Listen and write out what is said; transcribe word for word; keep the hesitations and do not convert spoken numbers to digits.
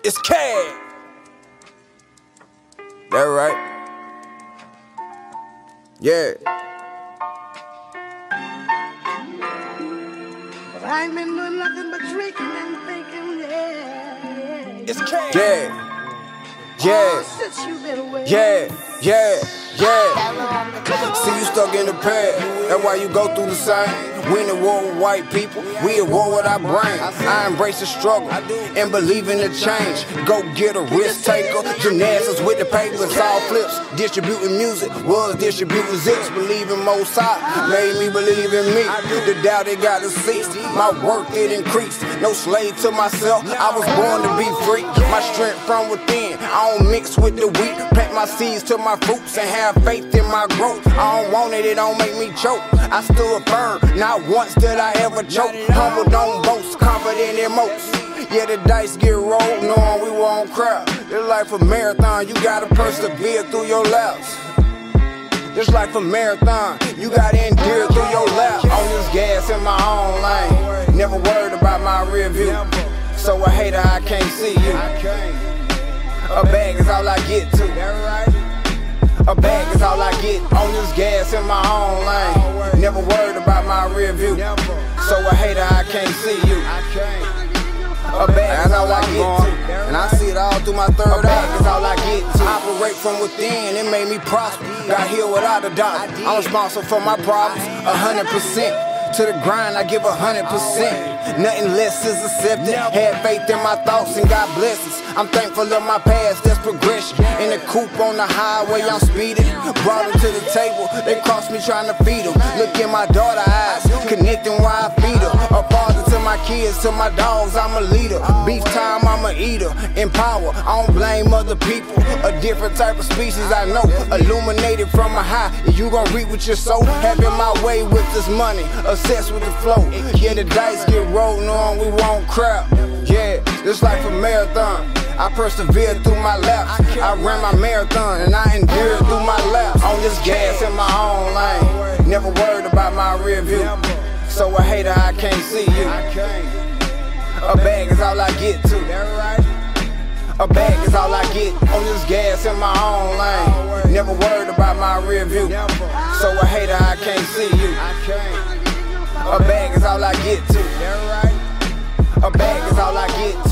It's Cad. That right? Yeah. But I ain't been doing nothing but drinking and thinking, yeah. It's Cad. Yeah. Yeah. Oh, since you been away. Yeah. Yeah. Yeah. See you stuck in the past. That's why you go through the same. We in a war with white people, we at war with our brain. I embrace the struggle and believe in the change. Go get a risk taker, gymnastics with the papers, all flips. Distributing music was distributing zips. Believe in Most High, made me believe in me. The doubt it got to cease, my work it increased. No slave to myself, I was born to be free. My strength from within, I don't mix with the weak. Plant my seeds to my fruits and have faith in my growth. I don't want it, it don't make me choke. I stood firm, not once did I ever choke. Humble, don't boast, confident in most. Yeah, the dice get rolled, knowing we won't cry. It's like a marathon, you gotta persevere through your laps. Just like a marathon, you gotta endure through your laps. On this gas in my own lane, never worried about my rear view. So a hater, I can't see you. A bag is all I get to. A bag is all I get. On this gas in my own lane, never worried about my rear view. So a hater, I can't see you. A bag is all I get to, and I see it all through my third eye. A bag is all I get to. Operate from within, it made me prosper. Got healed without a doctor. I'm responsible for my problems, a hundred percent. To the grind, I give a hundred percent. Nothing less is accepted. Had faith in my thoughts and got blessings. I'm thankful of my past, that's progression. In the coupe on the highway, I'm speeding. Brought them to the table, they crossed me trying to feed them. Look in my daughter's eyes, connecting while I feed her. A father to my kids, to my dogs, I'm a leader. Beef time, I'm a eater. In power, I don't blame other people. A different type of species, I know. Illuminated from a high, and you gon' reap with your soul. Having my way with this money, obsessed with the flow. Yeah, the dice get rolled, knowing we won't crap. Yeah, this life a marathon. I persevered through my laps. I ran my marathon and I endured through my laps. On this gas in my own lane, never worried about my rear view. So a hater, I can't see you. A bag is all I get to. A bag is all I get. On this gas in my own lane, never worried about my rear view. So a hater, I can't see you. A bag is all I get to. A bag is all I get to.